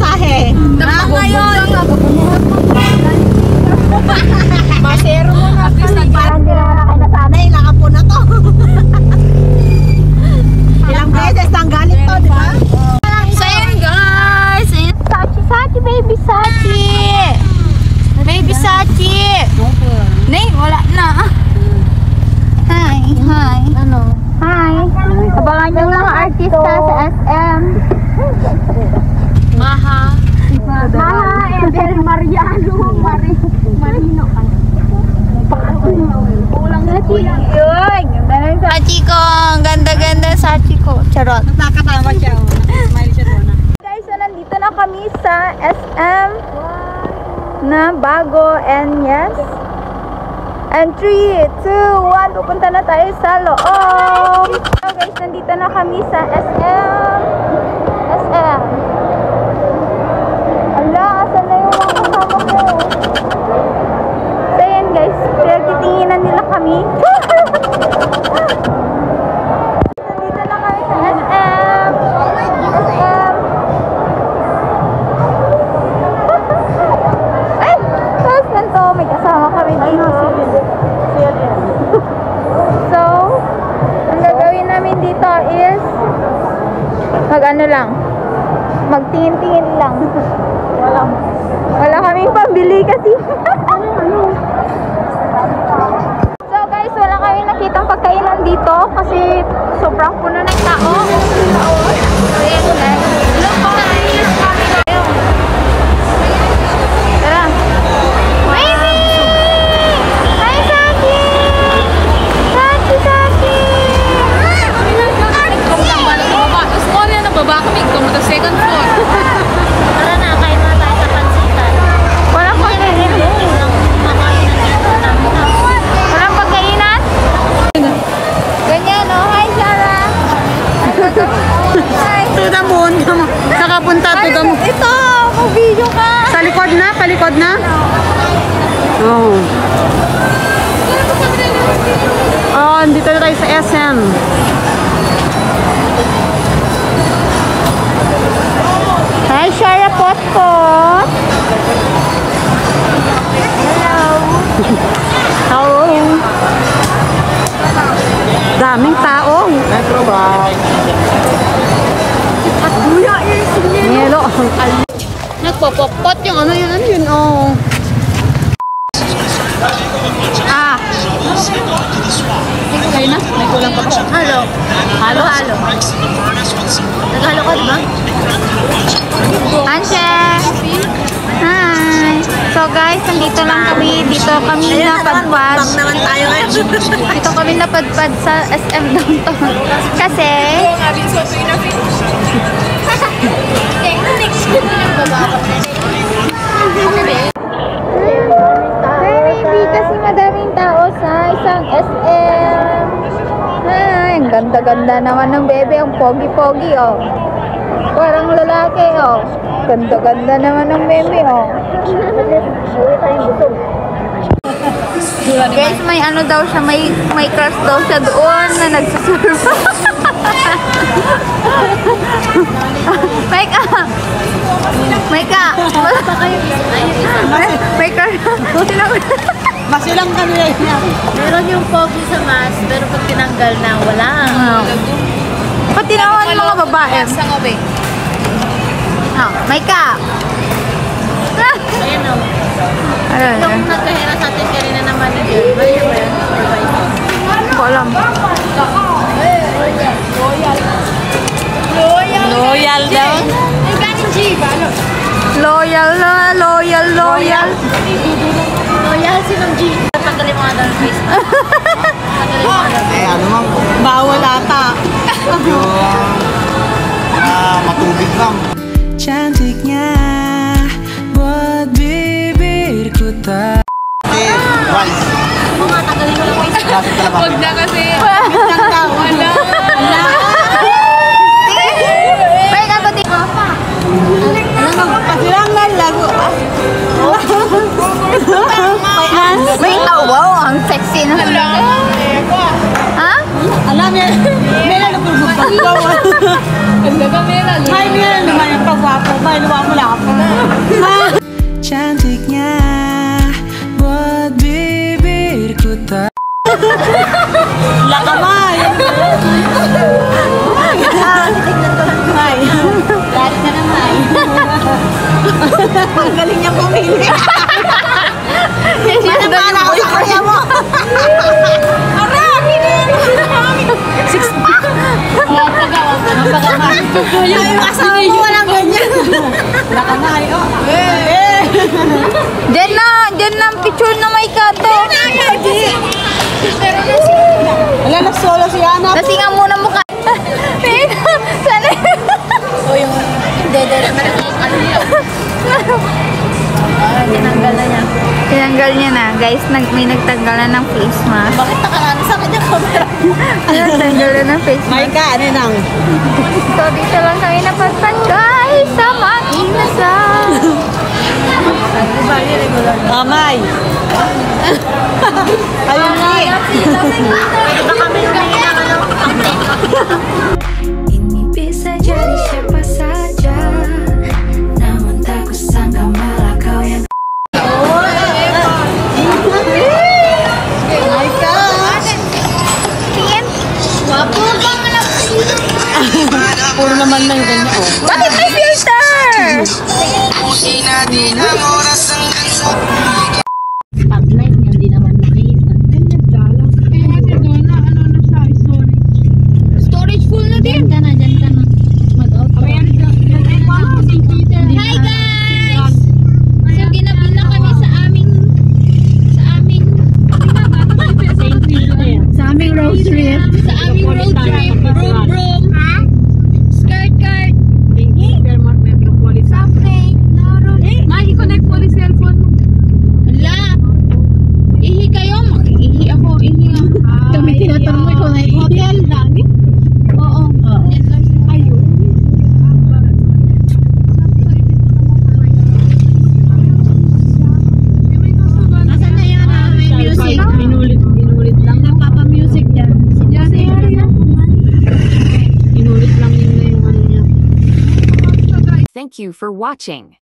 pamasahe. Tama ngayon. Masero mo na. Parang kaya nasanay. Nakapo na to. Ilang beses nang galit to, di ba? So yun guys. Sachi, Sachi, baby Sachi. Baby Sachi. Nay, wala na. Hi, hi. Ano? Hi. Abangan yung mga artista sa SM. Maha. Maha, Eder, Mariano, Marino. Kulang na Yun. Sachi ko. Ang ganda-ganda Sachi ko. Charot. Nakakatawa siya. Smile siya doon. Guys, so nandito na kami sa SM na bago and yes. And 3, 2, 1, pupunta na tayo sa loob. So guys, nandito na kami sa SM. SM. Ala, asan na yung mga kasama ko? So yan guys, pinagtitinginan nila kami. Nandito na kami sa SM. SM. Ay, tapos ganito, may kasama kami dito. So, ang gagawin namin dito is mag-ano lang, magtingin-tingin lang. Wala kaming pambili kasi. So guys, wala kaming nakitang pagkainan dito kasi sobrang puno ng tao. So yan guys. Tara. Baby! Hi Sachi! Sachi, Sachi! Baba kami, ikaw sa second floor. Tara na, kain na tayo sa pansitan. Walang pagkainan? Walang pagkainan? Ganyan, oh. Hi, Sarah! Hi! To the moon. Nakapunta to the moon. Ito! Mag-video ka! Sa likod na? Palikod na? Oo. Oh, dito na tayo sa SM. Hi, Shara Pot-Pot! Hello! Hello. Daming tao. Metro ba? At buya yung sinyelo. Nagpopopot yung ano yun, oh. Ah. Kayo na? May kulang pa po. Halo! Halo? Halo! Naghalo ka, diba? Anshe! Hi! So guys, nandito lang kami. Dito kami napadpad. naman tayo eh. Dito kami napadpad sa SM downtown. Kasi... Maybe kasi madaming tao sa isang SM. Ay, ang ganda-ganda naman ng bebe. Ang pogi-pogi, oh. Parang lalaki, oh. Ganda-ganda naman ng bebe, oh. Guys, may ano daw siya, may crush daw siya doon na nagsusurf. May ka! Wala pa kayo. May crush. Masilang kami na yun. Meron yung pogi sa mask, pero pag tinanggal na, wala. Pati naman mga babae. May ka! Ayan o. Yung nagkahira sa atin kanina na manager, mali ba yun? Hindi ko alam. Loyal daw. Loyal na, loyal. Loyal si Ma'am G. Tanggalin mo nga daw ng face mask. Tanggalin mo nga daw. Eh, ano mang Bawal ata. matubig lang. Cantiknya buat bibirku tak. Rice. Oo nga, tanggalin mo lang face mask. Bakit talaga? Huwag na kasi. Bintang ka. Wala. May kapati ko pa. Pasilang na lago. May wow, ang sexy na. Ha? Alam yan. May lalapulbog pa. May meron naman yung pagwapo. May luwa mo lang ako. Cantiknya buat bibirku tak. Lakamay! May. Lahat ka naman. Ang galing niya pumili. Manapala ko sa kaya mo. Ara! Yung asawa mo walang ganyan. Lakamay. Diyan na ang picture na may kato. Wala na solo si Ana. Nasinga muna mukha. Sana. Hindi, ano yun? Tinanggal na niya. Tinanggal niya na. Guys, may nagtanggal na ng face mask. Bakit nakalala sa akin yung camera? Nagtanggal na ng face May mask. ka, ano nang? So, dito lang kami napadpad guys sa Mag-Inasal. Kamay. Ayun ni. Pwede ba kami humingi ng ano? Ini bisa jadi siapa saja, namun tak kusangka malah kau yang. May ka. Tingin. Wapo ba nga lang? Puro naman ng ganyan. Oh. Bakit may filter? Spotlight niya, hindi naman makita. Storage full na din. Diyan ka na. Mag-out ka. Hi guys! So ginabila kami sa aming road trip. Broom. Skirt. Connect po yung cellphone mo. Ala! Ihi kayo? Ihi ako. Kami tinatanong mo kung ay hotel. Dami? Oo. Ayun. Nasaan na yan? May music. Minulit lang. Nagpapa-music yan. Minulit lang yun na yung ano niya. Thank you for watching.